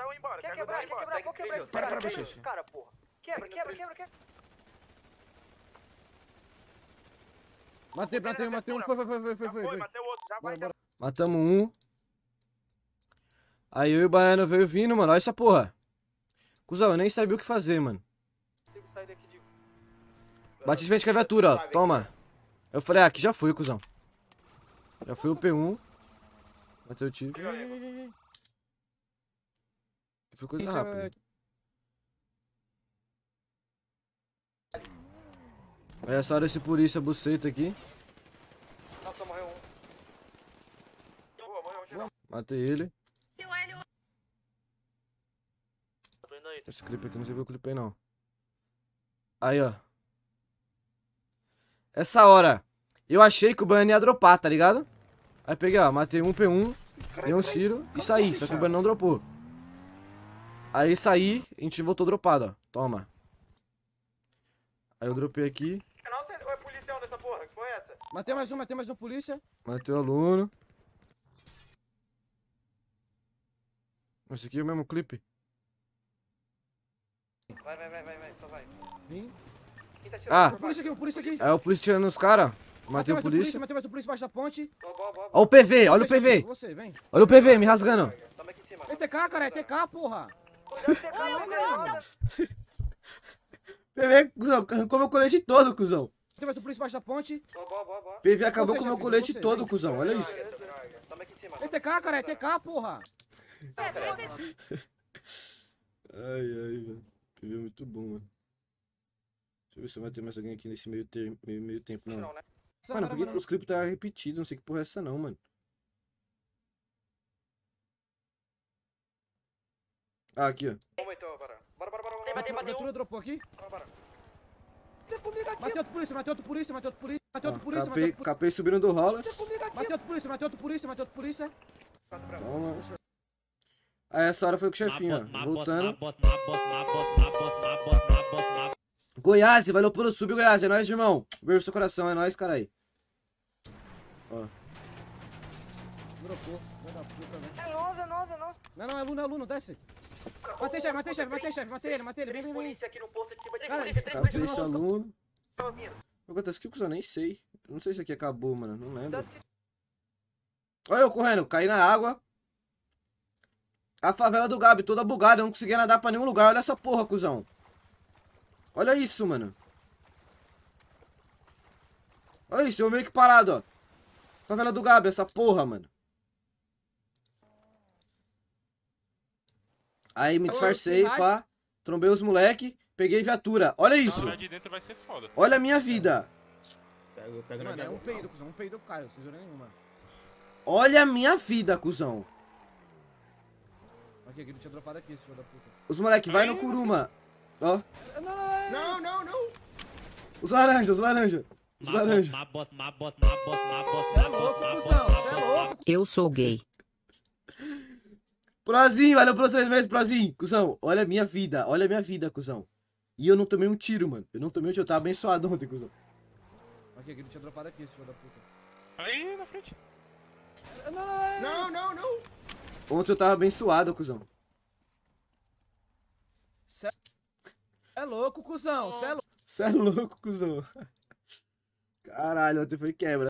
carro e ir embora. Quer quebrar, vou quebrar esse Para, cara. bochecha. Cara, porra. Quebra. Matei um. Foi. Matei o outro, já vai. Bora. Matamos um. Aí eu e o Baiano veio vindo, mano. Olha essa porra. Cusão, eu nem sabia o que fazer, mano. Consigo sair daqui de... Bati de frente com a viatura, ó. Toma. Eu falei, ah, aqui já foi, cuzão. Já foi o P1. Matei o tiro. Foi coisa rápida. Aí essa hora esse polícia buceta aqui. Nossa, morreu um. Morreu. Matei ele. Tô indo aí. Esse clipe aqui, não sei o que eu clipei não. Aí, ó. Essa hora, eu achei que o Baiano ia dropar, tá ligado? Aí peguei, ó, matei um P1, dei um tiro e saí. Só que o Baiano não dropou. Aí saí, a gente voltou dropado, ó. Toma. Aí eu dropei aqui. Ou é policial dessa porra? Que porra é essa? Matei mais um polícia. Matei o aluno. Esse aqui é o mesmo clipe. Vai, só vai. Vim. Quem tá Ah. tirando? O polícia aqui. Aí o polícia tirando os caras. Matei o polícia. Matei mais um polícia embaixo da ponte. Boa. Olha o PV, olha o PV. Você, vem. Olha o PV me rasgando. Tamo aqui em cima. É TK, cara, é TK, porra. PV, cuzão, arrancou meu colete todo, cuzão. Matei mais um polícia embaixo da ponte. Boa. PV acabou Você, com meu Javi, colete você, todo, vem. cuzão. Olha isso. Tamo aqui em cima. É TK, cara, é TK, porra. Ai, velho. PV é muito bom, mano. Deixa eu ver se eu matei mais alguém aqui nesse meio tempo, não. né? Mano, por que os clipes tá repetido? Não sei que porra é essa não, mano. Ah, aqui, ó. Aumentou, bora. Bora. A viatura dropou aqui. Bora. Matei outro polícia. Capei subindo do Rolas. Matei outro polícia. Toma. Aí essa hora foi com o chefinho, ó. Voltando. Goiás, valeu pelo sub, Goiás. É nóis, irmão. Beijo no seu coração, é nóis, caralho. Ó. Dropou. Vai dar puta, né? É nossa. Não, é aluno, desce. Matei chefe, matei ele, vem. Polícia aqui no posto aqui, vai ter Cara, polícia, Capei esse aluno. O que acontece aqui, eu nem sei. Eu não sei se aqui acabou, mano. Não lembro. Olha eu correndo, caí na água. A favela do Gabi toda bugada, eu não conseguia nadar pra nenhum lugar. Olha essa porra, cuzão. Olha isso, mano. Olha isso, eu meio que parado, ó. Favela do Gabi, essa porra, mano. Aí me disfarcei, pá. Trombei os moleque. Peguei viatura. Olha isso. De dentro vai ser foda. Olha a minha vida. Mano, é um peido, cuzão. Um peido caiu, sem zoeira nenhuma. Olha a minha vida, cuzão. Aqui, não tinha dropado aqui, esse filho da puta. Os moleque, vai no Kuruma. Ó. Não. Os laranja. Cê é louco, cuzão. Cê é louco. Eu sou gay. Prozinho, valeu pelos 3 meses, Prozinho. Cuzão, olha a minha vida, cuzão. E eu não tomei um tiro, mano. Eu tava abençoado ontem, cuzão. Aqui, não tinha dropado aqui, esse filho da puta. Aí na frente. Não. Ontem eu tava abençoado, cuzão. Cê é louco, cuzão. Cê é louco. Cê é louco, cuzão. Caralho, ontem foi quebra.